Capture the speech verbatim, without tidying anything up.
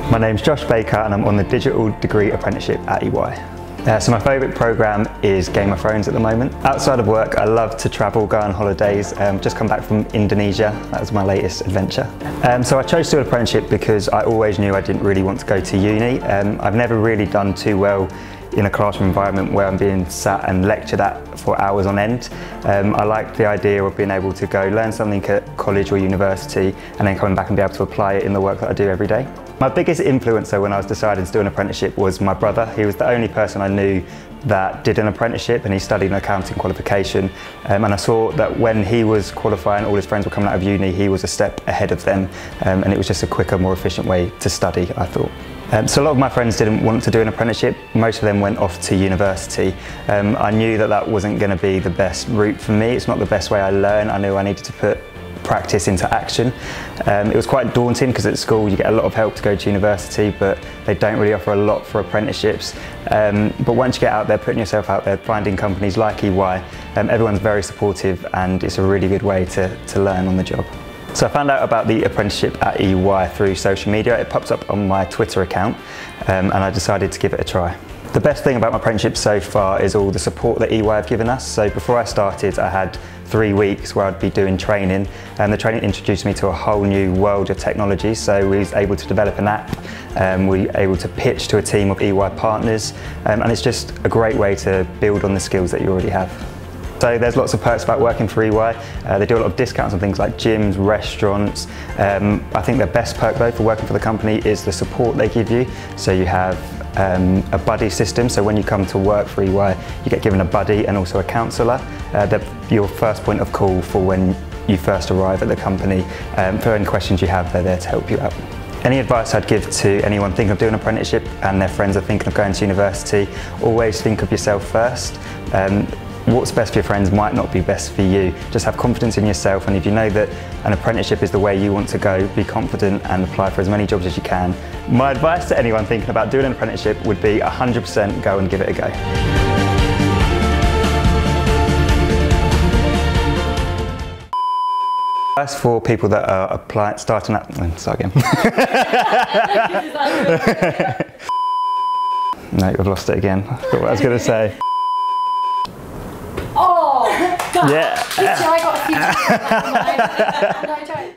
My name's Josh Baker and I'm on the Digital Degree Apprenticeship at E Y. Uh, so my favourite programme is Game of Thrones at the moment. Outside of work I love to travel, go on holidays, um, just come back from Indonesia, that was my latest adventure. Um, so I chose to do an apprenticeship because I always knew I didn't really want to go to uni. Um, I've never really done too well in a classroom environment where I'm being sat and lectured at for hours on end. Um, I liked the idea of being able to go learn something at college or university and then coming back and be able to apply it in the work that I do every day. My biggest influencer when I was deciding to do an apprenticeship was my brother. He was the only person I knew that did an apprenticeship, and he studied an accounting qualification. Um, and I saw that when he was qualifying, all his friends were coming out of uni, he was a step ahead of them. Um, and it was just a quicker, more efficient way to study, I thought. Um, so a lot of my friends didn't want to do an apprenticeship. Most of them went off to university. Um, I knew that that wasn't going to be the best route for me. It's not the best way I learn. I knew I needed to put practice into action. Um, it was quite daunting because at school you get a lot of help to go to university, but they don't really offer a lot for apprenticeships. Um, but once you get out there, putting yourself out there, finding companies like E Y, um, everyone's very supportive and it's a really good way to, to learn on the job. So I found out about the apprenticeship at E Y through social media. It popped up on my Twitter account um, and I decided to give it a try. The best thing about my apprenticeship so far is all the support that E Y have given us. So before I started I had three weeks where I'd be doing training, and the training introduced me to a whole new world of technology. So we was able to develop an app, um, we were able to pitch to a team of E Y partners, um, and it's just a great way to build on the skills that you already have. So there's lots of perks about working for E Y. Uh, they do a lot of discounts on things like gyms, restaurants. Um, I think the best perk though for working for the company is the support they give you. So you have um, a buddy system, so when you come to work for E Y you get given a buddy and also a counsellor. Uh, they're your first point of call for when you first arrive at the company. Um, for any questions you have, they're there to help you out. Any advice I'd give to anyone thinking of doing an apprenticeship and their friends are thinking of going to university, always think of yourself first. Um, What's best for your friends might not be best for you. Just have confidence in yourself, and if you know that an apprenticeship is the way you want to go, be confident and apply for as many jobs as you can. My advice to anyone thinking about doing an apprenticeship would be one hundred percent go and give it a go. Advice for people that are applying, starting up, start again. No, I've lost it again. I forgot what I was going to say. Oh, God. Yeah. I got a few. No, don't.